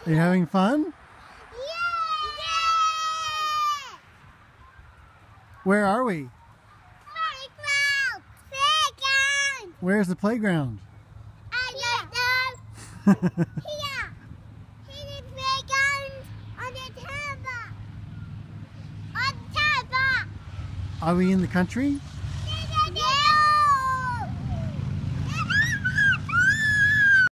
Are you having fun? Yeah! Where are we? Playground! Playground! Where's the playground? I don't know. Here! Here is playground on the table! On the table! Are we in the country?